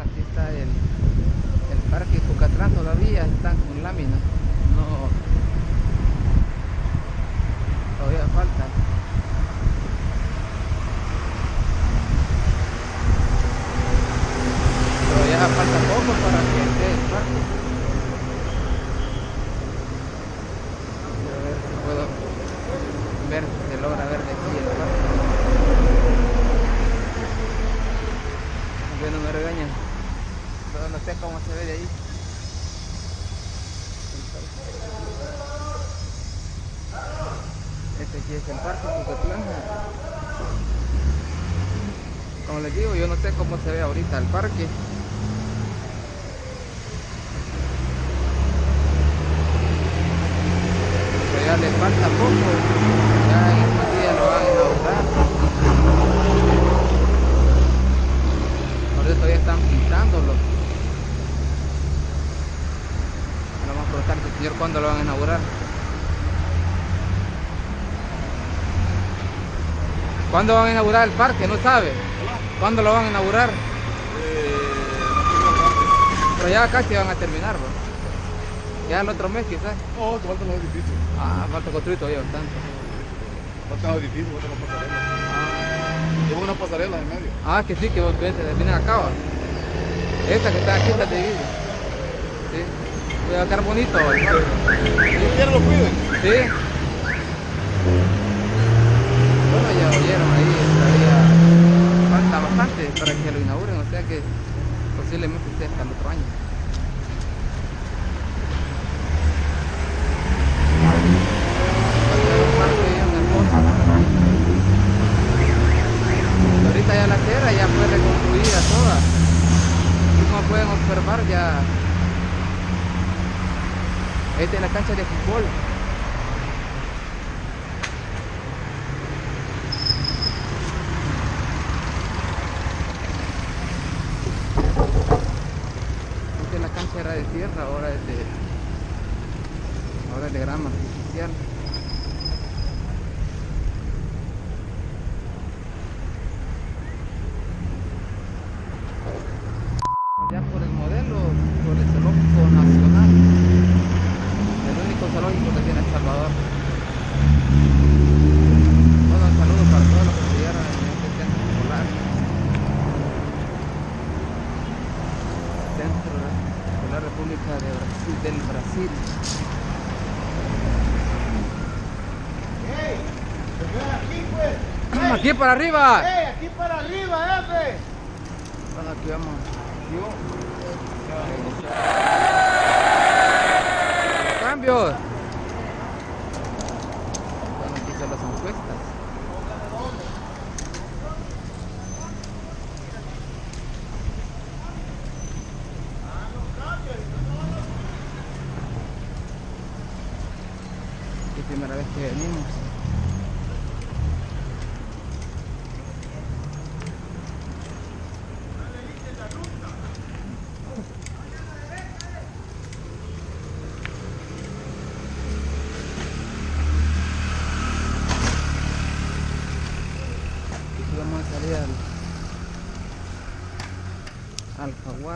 aquí está el parque Cucatlán, todavía están con láminas. No, todavía falta. Pero ya falta poco para que esté el parque. Quiero ver si puedo ver si se logra ver de aquí el parque. No me regañan, pero no sé cómo se ve de ahí. Este aquí es el parque Cucatlán. Como les digo, yo no sé cómo se ve ahorita el parque. Pero ya le falta poco, ya en estos días lo van a inaugurar. Ahorita todavía están pintándolo. Vamos a preguntarle al señor cuándo lo van a inaugurar. ¿Cuándo van a inaugurar el parque? ¿No sabe? ¿Cuándo lo van a inaugurar? Pero ya casi van a terminar, ¿no? Ya el otro mes quizás. No, te faltan los edificios. Ah, falta construir todavía bastante. Faltan los edificios, faltan las pasarelas. Llevo una pasarela en medio. Ah, que sí, que vienen acá, ¿va? Esta que está aquí está de vidrio. Sí. Va a quedar bonito, ¿va? ¿Ya lo cuiden? Sí. Bueno, ya oyeron ahí, todavía falta bastante para que lo inauguren, o sea que posiblemente sea hasta el otro año. Ahorita ya la tierra ya fue reconstruida toda. Y como pueden observar ya, esta es la cancha de fútbol. Antes la cancha era de tierra, ahora es de grama artificial. Ya por el modelo, por el zoológico nacional, el único zoológico que tiene El Salvador. Bueno, un saludo para todos los que estuvieron en este centro escolar, centro de la República del Brasil. ¡Ey! ¡Aquí pues! ¡Ey! ¡Aquí para arriba! ¡Ey! ¡Aquí para arriba, jefe! Bueno, aquí vamos. Cambios. Bueno, aquí son las encuestas. Es primera vez que venimos. Aquí vamos a salir al jaguar.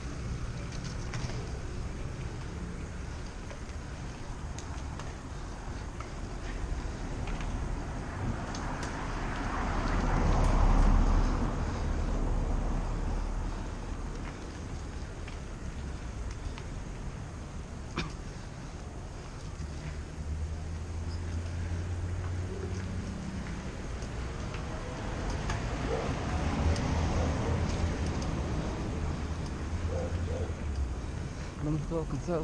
Estamos todos cansados.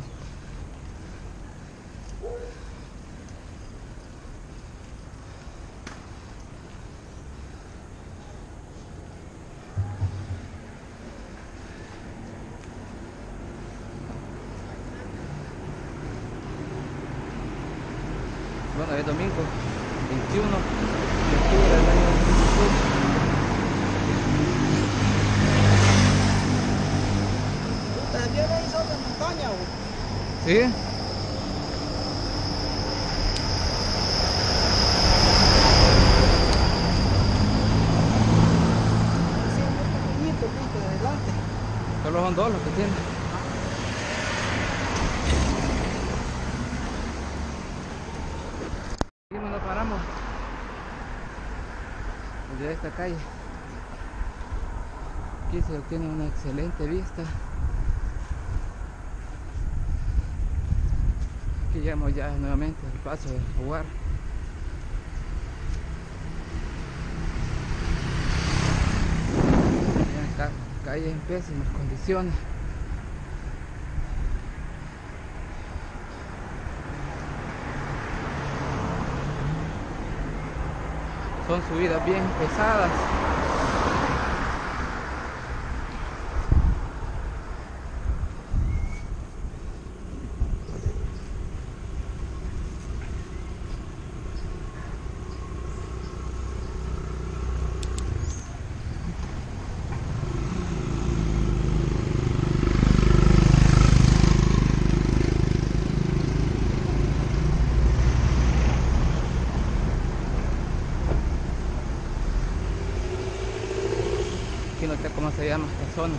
Bueno, es domingo 21 de octubre del año 2018. ¿También ahí sobre montaña, güey? ¿Sí? Sí, muy pequeñito, de adelante. Solo son dos los que tienen. Seguimos, no paramos de esta calle. Aquí se obtiene una excelente vista. Aquí llegamos ya nuevamente al paso del Jaguar. Calle en pésimas condiciones. Son subidas bien pesadas. Aquí no sé cómo se llama esta zona.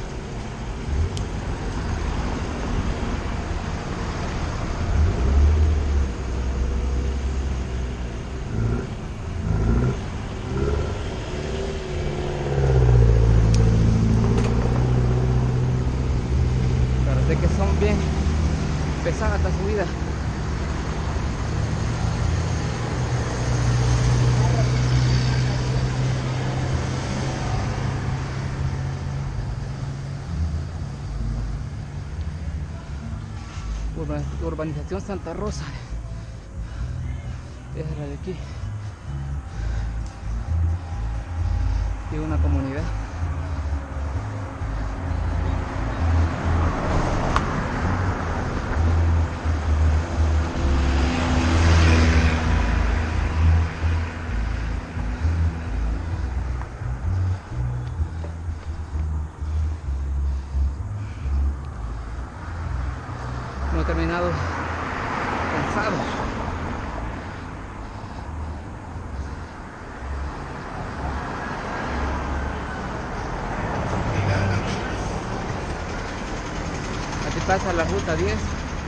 Pero sé que son bien pesadas estas subidas. Urbanización Santa Rosa es la de aquí. Aquí una comunidad. No he terminado, cansado. Aquí pasa la ruta 10.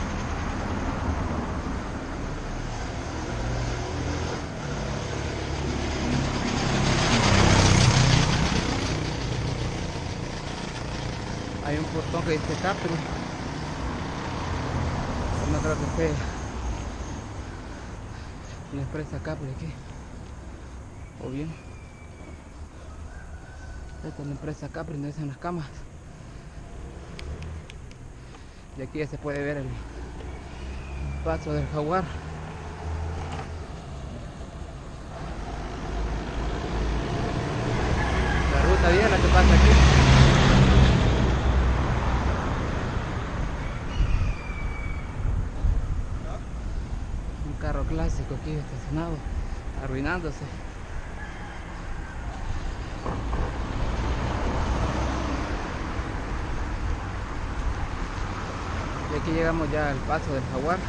Hay un portón que dice Capri. No creo que sea la empresa Capri aquí. O bien esta es la empresa Capri donde están las camas. Y aquí ya se puede ver el paso del Jaguar. La ruta 10 la que pasa aquí. Carro clásico aquí estacionado, arruinándose. Y aquí llegamos ya al paso del Jaguar.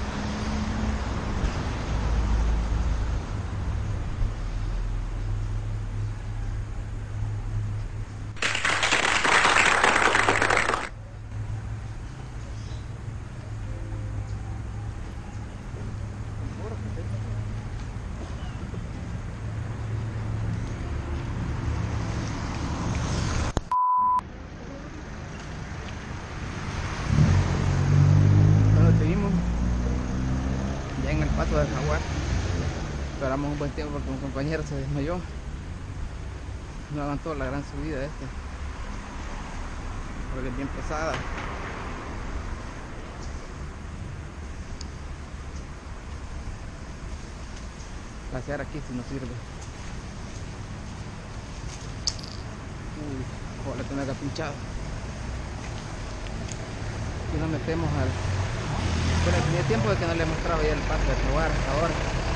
Paso del Jaguar. Esperamos un buen tiempo porque un compañero se desmayó. No aguantó la gran subida esta porque es bien pesada. Pasear aquí si no sirve. Ojalá que me haya pinchado. Aquí nos metemos al... Bueno, tenía tiempo de que no le mostraba ya el paso del Jaguar hasta ahora.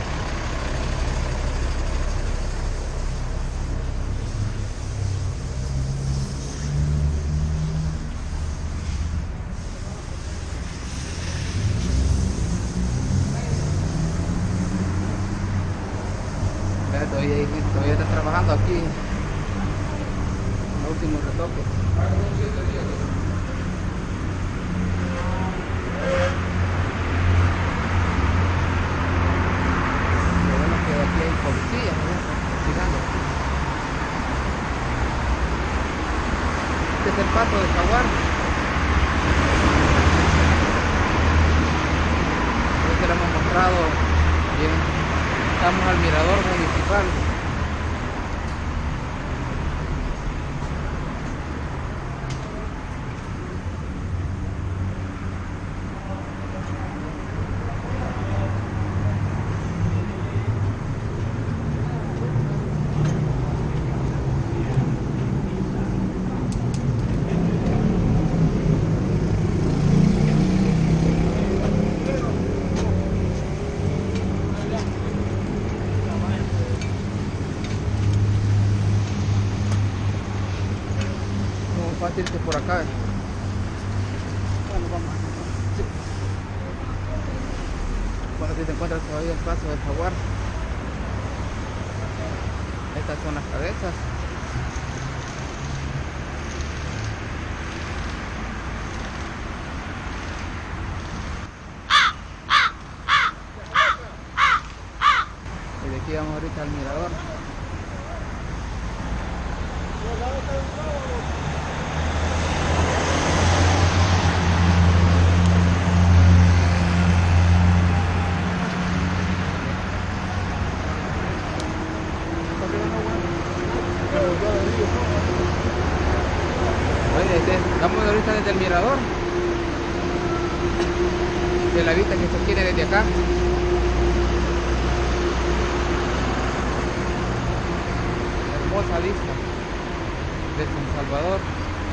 Todavía está trabajando aquí en los últimos retoques. el paso del Jaguar. Hoy te lo hemos mostrado bien. Estamos al mirador municipal. Fácil que por acá. Bueno, vamos. Sí. Bueno, si te encuentras todavía el paso del Jaguar. Estas son las cabezas. Y de aquí vamos ahorita al mirador. Estamos ahorita desde el mirador, de la vista que se tiene desde acá. Hermosa vista de San Salvador.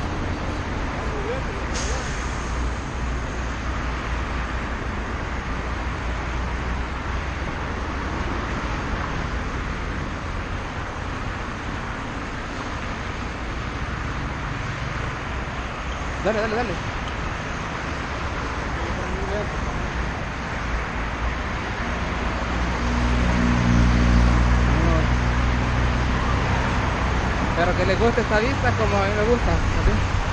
Dale, dale, dale. Pero que les guste esta vista como a mí me gusta, ¿sí?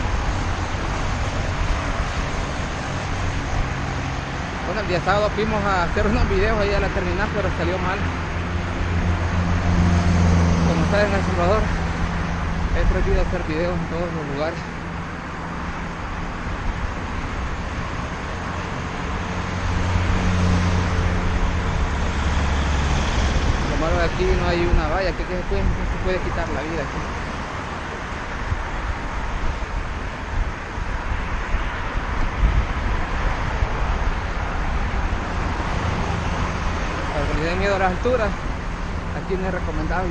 Bueno, el día sábado fuimos a hacer unos videos ahí a la terminal, pero salió mal. Como saben, en El Salvador es prohibido hacer videos en todos los lugares. Aquí no hay una valla que se puede quitar la vida aquí. Para que le den miedo a las alturas, aquí no es recomendable.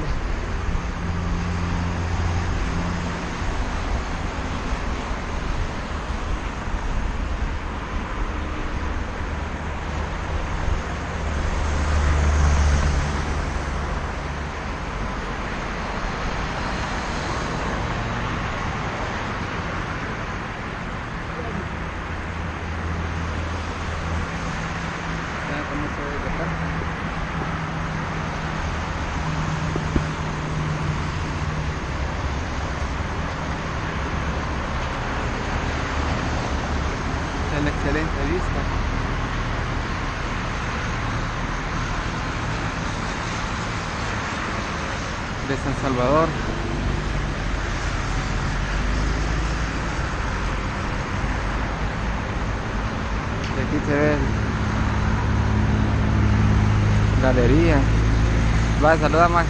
La excelente vista. De San Salvador. Y aquí se ve galería. Va, saluda más.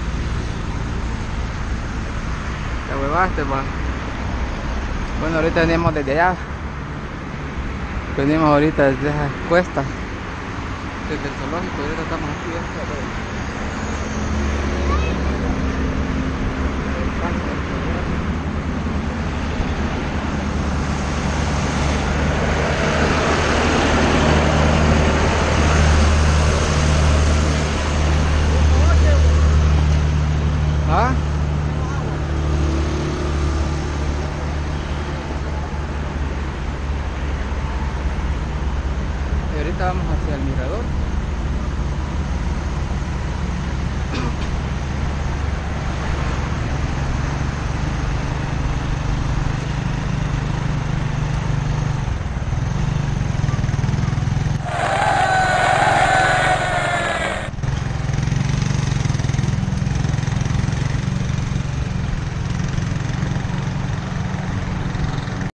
Te huevaste, pa. Bueno, ahorita venimos desde allá. Venimos ahorita desde esa cuesta, desde el zoológico, y ahorita estamos aquí. ¿Ah? Y ahorita vamos hacia el mirador.